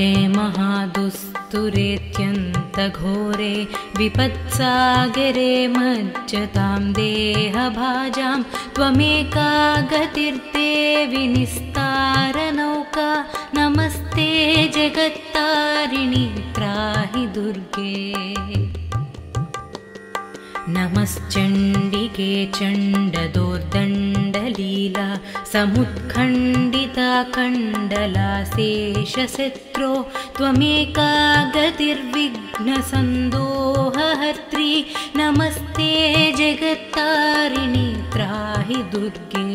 महादुस्तुरेत्यन्तघोरे विपत्सागरे मज्जतां देहभाजां त्वमेका गतिर्देवि निस्तारनौका नमस्ते जगत्तारिणि त्राहि दुर्गे। नमश्चण्डिके चण्डदोर्दण्डलीला समुत्खण्डिता कण्डलाशेषशत्रो त्वमेका गतिर्विघ्नसन्दोहहर्त्री नमस्ते जगत्तारिणि त्राहि दुर्गे।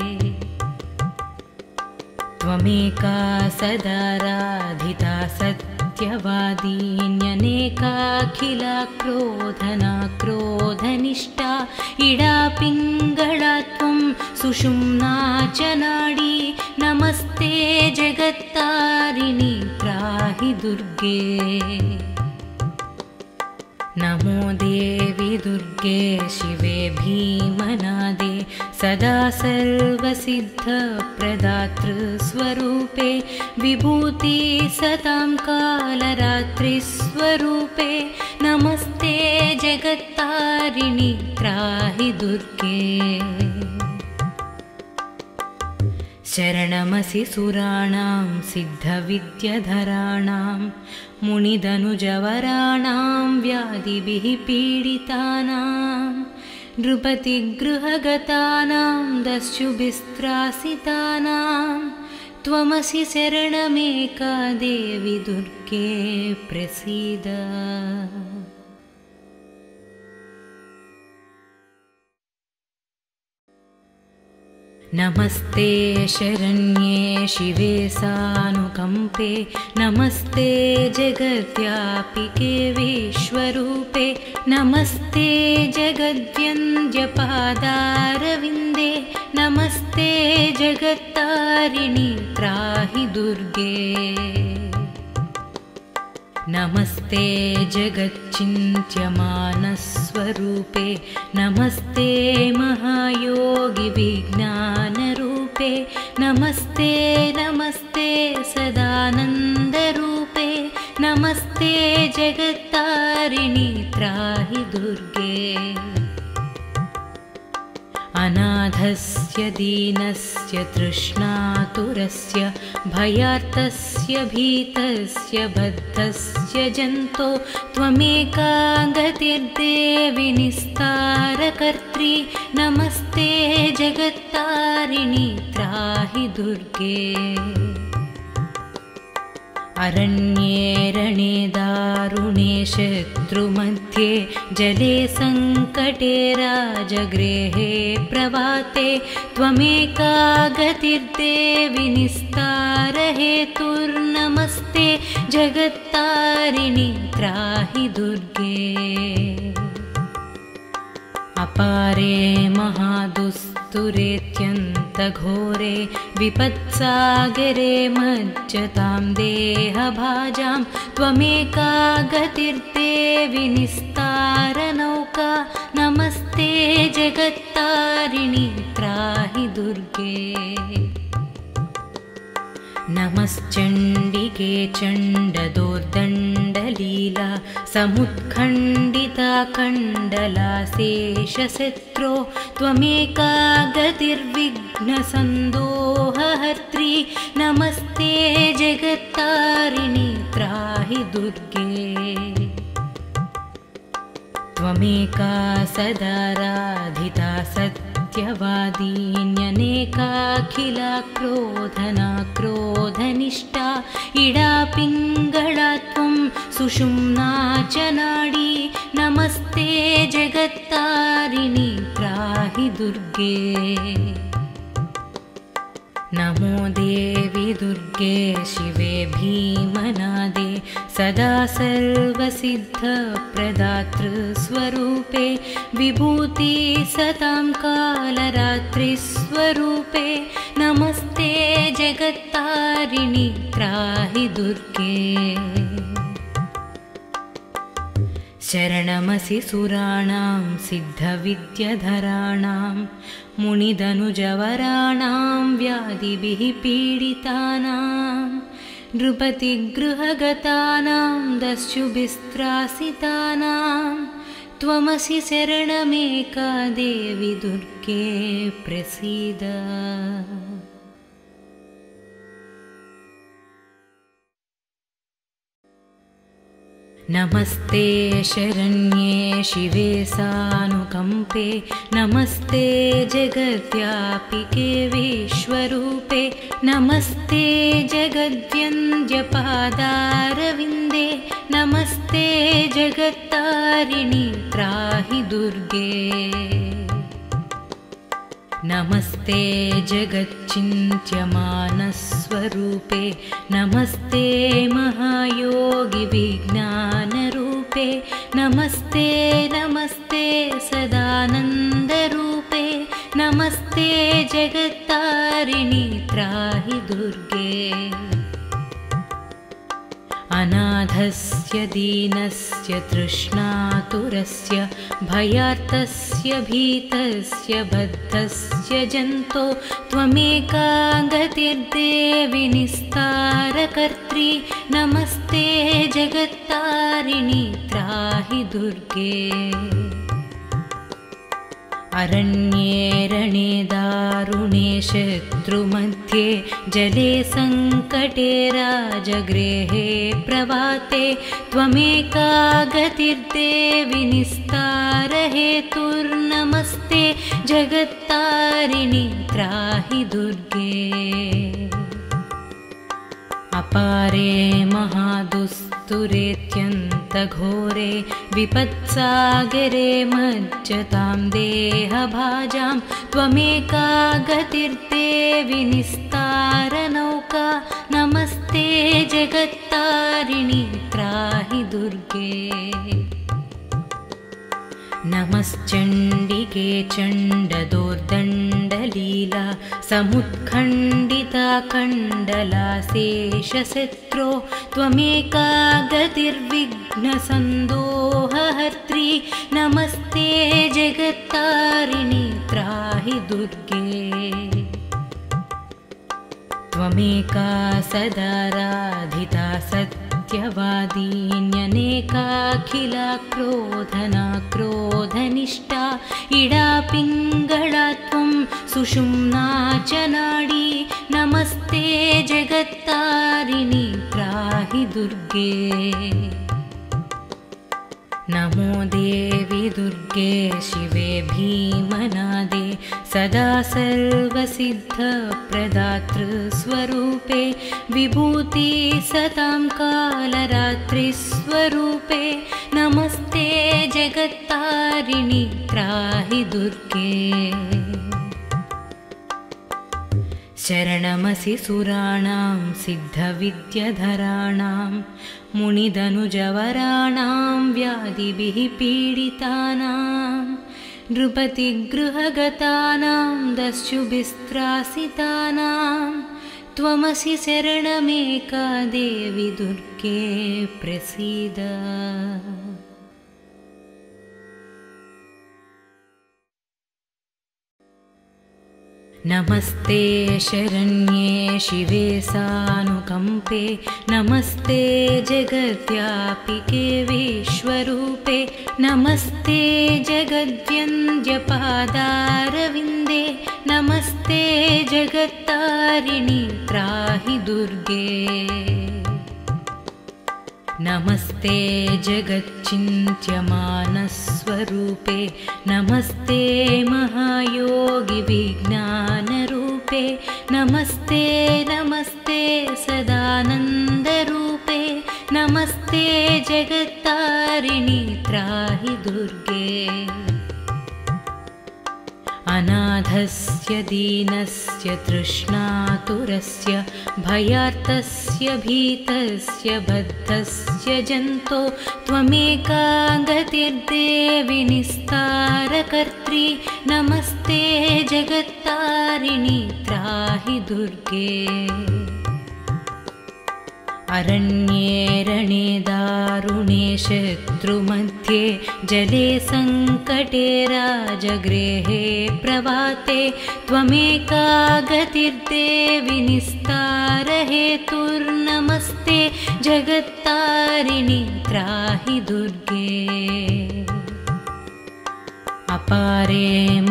त्वमेका सदा राधिता सत्यवादीन्यनेकाखिलक्रोधनाक्रोधनिष्ठा इडा पिङ्गळा त्वं सुषुम्ना च नाडी नमस्ते जगत्तारिणि त्राहि दुर्गे। नमो देवी दुर्गे शिवे भीमनादे सदा सर्वसिद्धप्रदातृस्वरूपे विभूति सतां कालरात्रिस्वरूपे नमस्ते जगत्तारिणि त्राहि दुर्गे। शरणमसि सुराणां सिद्धविद्यधराणां मुनिदनुजवराणां व्याधिभिः पीडितानां नृपतिगृहगतानां दस्युभिस्त्रासितानां त्वमसि शरणमेका देवी दुर्गे प्रसीद। नमस्ते शरण्ये शिवे सानुकम्पे नमस्ते जगद्व्यापिके विश्वरूपे नमस्ते जगद्वन्द्यपादारविन्दे नमस्ते जगत्तारिणि त्राहि दुर्गे। नमस्ते जगच्चिन्त्यमानस्वरूपे नमस्ते महायोगि विज्ञानरूपे नमस्ते नमस्ते सदानन्दरूपे नमस्ते जगत्तारिणि त्राहि दुर्गे अनाथस्य दीनस्य तृष्णातुरस्य भयार्तस्य भीतस्य बद्धस्य जन्तो त्वमेका गतिर्देवि निस्तारकर्त्री नमस्ते जगत्तारिणि त्राहि दुर्गे अरण्ये रणे दारुणे शत्रुमध्ये जले सङ्कटे राजगृहे प्रभाते त्वमेका गतिर्देवि निस्तारहेतुर्नमस्ते जगत्तारिणि त्राहि दुर्गे अपारे महादुस्तुरेत्यन्तघोरे विपत्सागरे मज्जतां देहभाजां त्वमेका गतिर्देवि निस्तारनौका नमस्ते जगत्तारिणि त्राहि दुर्गे नमश्चण्डिके चण्डदोर्दण्डलीला समुत्खण्डिता कण्डलाशेषशत्रो त्वमेका गतिर्विघ्नसन्दोहहर्त्री नमस्ते जगत्तारिणि त्राहि दुर्गे त्वमेका सदाराधिता सत्यवादीन्यनेकाखिला क्रोधना क्रोधनिष्ठा इडा पिङ्गळा त्वं सुषुम्ना च नाडी नमस्ते जगत्तारिणि त्राहि दुर्गे नमो देवि दुर्गे शिवे भीमनादे सदा सर्वसिद्धप्रदातृस्वरूपे विभूति सतां कालरात्रिस्वरूपे नमस्ते जगत्तारिणि त्राहि दुर्गे शरणमसि सुराणां सिद्धविद्यधराणां मुनिदनुजवराणां व्याधिभिः पीडितानां नृपतिगृहगतानां दस्युभिस्त्रासितानां त्वमसि शरणमेका देवि दुर्गे प्रसीद नमस्ते शरण्ये शिवे सानुकम्पे नमस्ते जगद्व्यापिके विश्वरूपे नमस्ते जगद्वन्द्यपादारविन्दे नमस्ते जगत्तारिणि त्राहि दुर्गे नमस्ते जगच्चिन्त्यमानस्वरूपे नमस्ते महायोगि विज्ञानरूपे नमस्ते नमस्ते सदानन्दरूपे नमस्ते जगत्तारिणि त्राहि दुर्गे अनाथस्य दीनस्य तृष्णातुरस्य भयार्तस्य भीतस्य बद्धस्य जन्तो त्वमेका गतिर्देवि निस्तारकर्त्री नमस्ते जगत्तारिणि त्राहि दुर्गे अरण्ये रणे दारुणे शत्रुमध्ये जले सङ्कटे राजगृहे प्रभाते त्वमेका गतिर्देवि निस्तारहेतुर्नमस्ते जगत्तारिणि त्राहि दुर्गे अपारे महादुस्तुरेत्यन्तघोरे विपत्सागरे मज्जतां देहभाजां त्वमेका गतिर्देवि निस्तारनौका नमस्ते जगत्तारिणि त्राहि दुर्गे नमश्चण्डिके चण्डदोर्दण्डलीला समुत्खण्डिता खण्डलाशेषशत्रो त्वमेका गतिर्विघ्नसन्दोहहर्त्री नमस्ते जगत्तारिणि त्राहि दुर्गे त्वमेका सदाराधिता सत्यवादीन्यनेकाखिला क्रोधना क्रोधनिष्ठा इडा पिङ्गळा त्वं सुषुम्ना च नाडी नमस्ते जगत्तारिणि त्राहि दुर्गे नमो देवी दुर्गे शिवे भीमनादे सदा सर्वसिद्धप्रदातृस्वरूपे विभूति सतां कालरात्रिस्वरूपे नमस्ते जगत्तारिणि त्राहि दुर्गे शरणमसि सुराणां सिद्धविद्यधराणां मुनिधनुजवराणां व्याधिभिः पीडितानां नृपतिगृहगतानां दस्युभिस्त्रासितानां त्वमसि शरणमेका देवी दुर्गे प्रसीद नमस्ते शरण्ये शिवे सानुकम्पे नमस्ते जगद्व्यापिके विश्वरूपे नमस्ते जगद्वन्द्यपादारविन्दे नमस्ते जगत्तारिणि त्राहि दुर्गे नमस्ते जगच्चिन्त्यमानस्वरूपे नमस्ते महायोगि विज्ञानरूपे नमस्ते नमस्ते सदानन्दरूपे नमस्ते जगत्तारिणि त्राहि दुर्गे अनाथस्य दीनस्य तृष्णातुरस्य भयार्तस्य भीतस्य बद्धस्य जन्तो त्वमेका गतिर्देवि निस्तारकर्त्री नमस्ते जगत्तारिणि त्राहि दुर्गे अरण्ये रणे दारुणे शत्रुमध्ये जले सङ्कटे राजगृहे प्रभाते त्वमेका गतिर्देवि निस्तारहेतुर्नमस्ते जगत्तारिणि त्राहि दुर्गे अपारे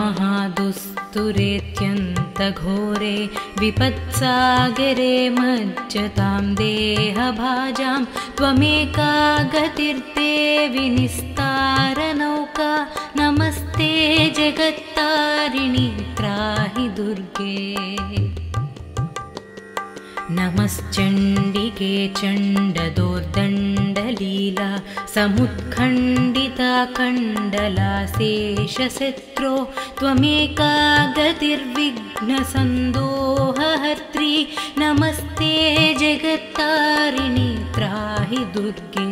महादुस्तुरेत्यन्तघोरे विपत्सागरे मज्जतां देहभाजां त्वमेका गतिर्देवि निस्तारनौका नमस्ते जगत्तारिणि त्राहि दुर्गे नमश्चण्डिके चण्डदोर्दण्डलीला समुत्खण्डिता खण्डलाशेषशत्रो त्वमेका गतिर्विघ्नसन्दोहहर्त्री नमस्ते जगत्तारिणि त्राहि दुर्गे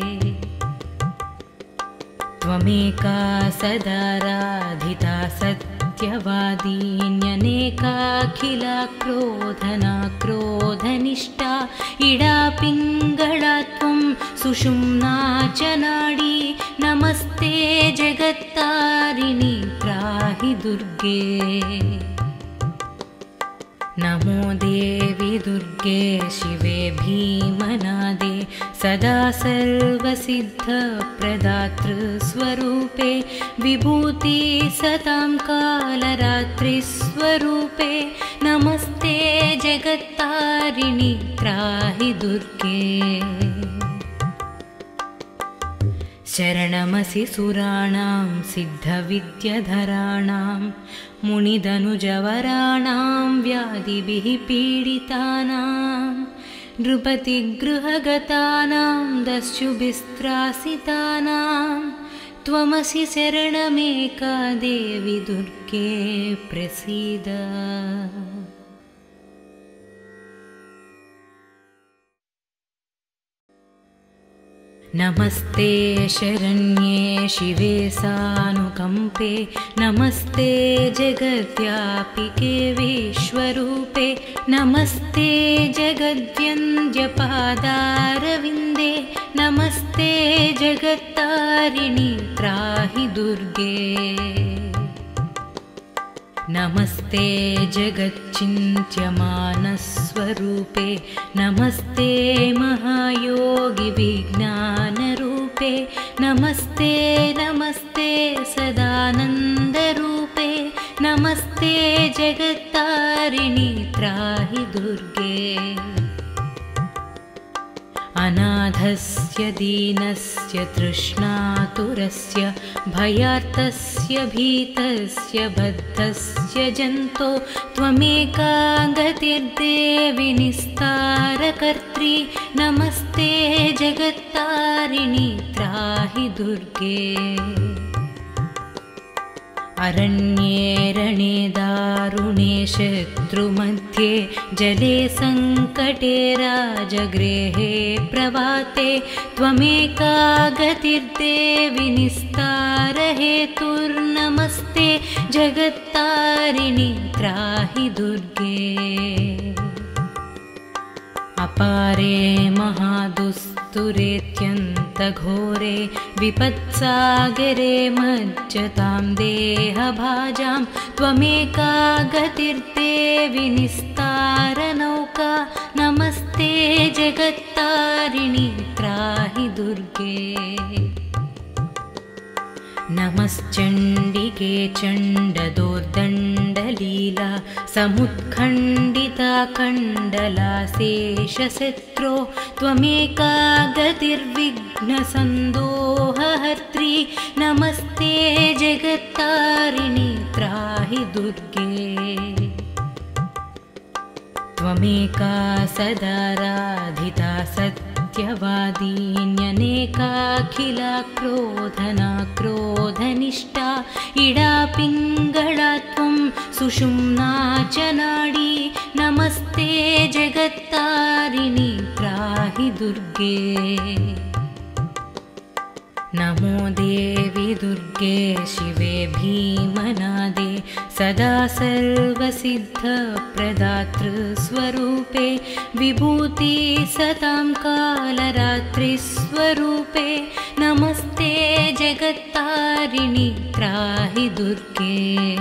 त्वमेका सदाराधिता सत्यवादीन्यनेकाखिला क्रोधना क्रोधनिष्ठा इडा पिङ्गळा त्वं सुषुम्ना च नाडी नमस्ते जगत्तारिणि त्राहि दुर्गे नमो देवी दुर्गे शिवे भीमनादे सदा सर्वसिद्धप्रदातृस्वरूपे विभूति सतां कालरात्रिस्वरूपे नमस्ते जगत्तारिणि त्राहि दुर्गे शरणमसि सुराणां सिद्धविद्यधराणां मुनिधनुजवराणां व्याधिभिः पीडितानां नृपतिगृहगतानां दस्युभिस्त्रासितानां त्वमसि शरणमेका देवी दुर्गे प्रसीद नमस्ते शरण्ये शिवे सानुकम्पे नमस्ते जगद्व्यापिके विश्वरूपे नमस्ते जगद्वन्द्यपादारविन्दे नमस्ते जगत्तारिणि त्राहि दुर्गे नमस्ते जगच्चिन्त्यमानस्वरूपे नमस्ते महायोगि विज्ञानरूपे नमस्ते नमस्ते सदानन्दरूपे नमस्ते जगत्तारिणि त्राहि दुर्गे अनाथस्य दीनस्य तृष्णातुरस्य भयार्तस्य भीतस्य बद्धस्य जन्तो त्वमेका गतिर्देवि निस्तारकर्त्री नमस्ते जगत्तारिणि त्राहि दुर्गे अरण्ये रणे दारुणे शत्रुमध्ये जले सङ्कटे राजगृहे प्रभाते त्वमेका गतिर्देवि निस्तारहेतुर्नमस्ते जगत्तारिणि त्राहि दुर्गे अपारे महादुस्तुरेत्यन्तघोरे विपत्सागरे मज्जतां देहभाजां त्वमेका गतिर्देवि निस्तारनौका नमस्ते जगत्तारिणि त्राहि दुर्गे नमश्चण्डिके चण्डदोर्दण्डलीला समुत्खण्डिता कण्डलाशेषशत्रो त्वमेका गतिर्विघ्नसन्दोहहर्त्री नमस्ते जगत्तारिणि त्राहि दुर्गे त्वमेका सदाराधिता सत्यवादीन्यनेकाखिला क्रोधना क्रोधनिष्ठा इडा पिङ्गळा त्वं सुषुम्ना च नाडी नमस्ते जगत्तारिणि त्राहि दुर्गे नमो देवि दुर्गे शिवे भीमनादे सदा सर्वसिद्धप्रदातृस्वरूपे विभूति सतां कालरात्रिस्वरूपे नमस्ते जगत्तारिणि त्राहि दुर्गे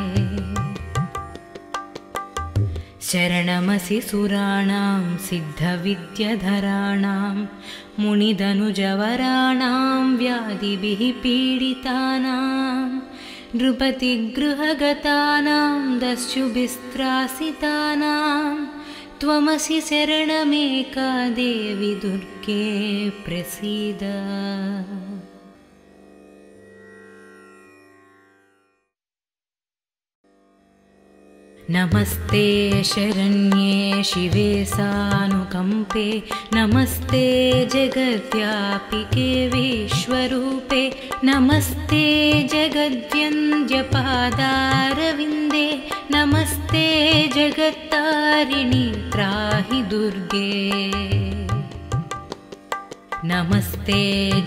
शरणमसि सुराणां सिद्धविद्यधराणां मुनिदनुजवराणां व्याधिभिः पीडितानां नृपतिगृहगतानां दस्युभिस्त्रासितानां त्वमसि शरणमेका देवि दुर्गे प्रसीद नमस्ते शरण्ये शिवे सानुकम्पे नमस्ते जगद्व्यापिके विश्वरूपे नमस्ते जगद्वन्द्यपादारविन्दे नमस्ते जगत्तारिणि त्राहि दुर्गे नमस्ते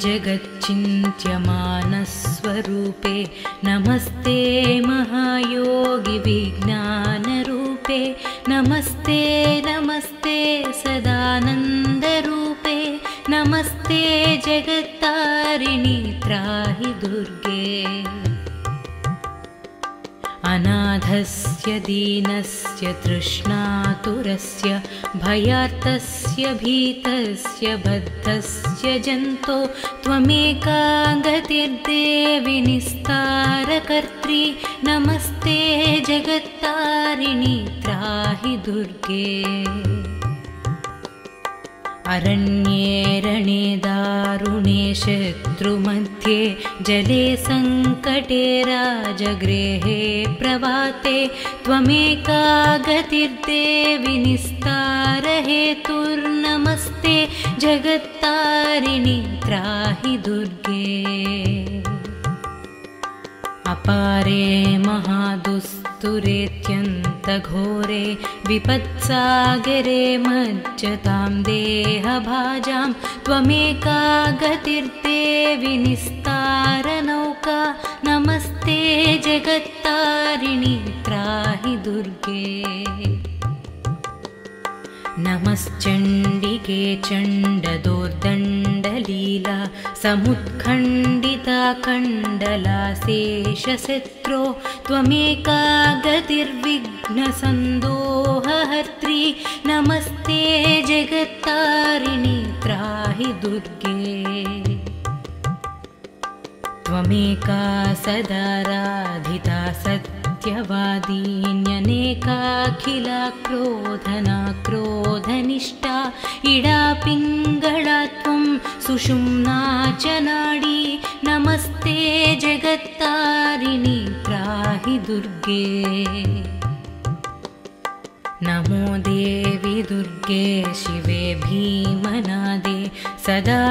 जगच्चिन्त्यमानस्वरूपे नमस्ते महायोगि विज्ञानरूपे नमस्ते नमस्ते सदानन्दरूपे नमस्ते जगत्तारिणि त्राहि दुर्गे अनाथस्य दीनस्य तृष्णातुरस्य भयार्तस्य भीतस्य बद्धस्य जन्तो त्वमेका गतिर्देवि निस्तारकर्त्री नमस्ते जगत्तारिणि त्राहि दुर्गे अरण्ये रणे दारुणे शत्रुमध्ये जले सङ्कटे राजगृहे प्रभाते त्वमेका गतिर्देवि निस्तारहेतुर्नमस्ते जगत्तारिणि त्राहि दुर्गे अपारे महादुस्तुरेत्यन्तघोरे विपत्तघोरे विपत्सागरे मज्जतां देहभाजां त्वमेका गतिर्देवि निस्तारनौका नमस्ते जगत्तारिणि त्राहि दुर्गे नमश्चण्डिके चण्डदोर्दण्डलीला समुत्खण्डिता कण्डलाशेषशत्रो त्वमेका गतिर्विघ्नसन्दोहहर्त्री नमस्ते जगत्तारिणि त्राहि दुर्गे त्वमेका सदाराधिता सत्यवादीन्यनेकाखिला क्रोधना क्रोधनिष्ठा इडा पिङ्गळा त्वं सुषुम्ना च नाडी नमस्ते जगत्तारिणि त्राहि दुर्गे नमो देवी दुर्गे शिवे भीमनादे सदा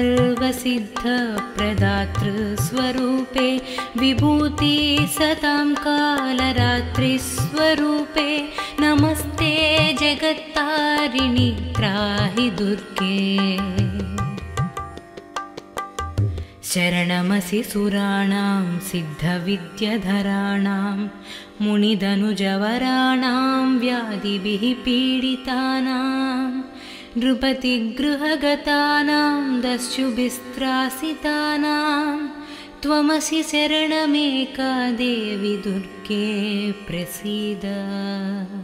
सर्वसिद्धप्रदातृस्वरूपे विभूति सतां कालरात्रिस्वरूपे नमस्ते जगत्तारिणि त्राहि दुर्गे शरणमसि सुराणां सिद्धविद्यधराणां मुनिदनुजवराणां व्याधिभिः पीडितानां नृपतिगृहगतानां दस्युभिस्त्रासितानां त्वमसि शरणमेका देवी दुर्गे प्रसीद।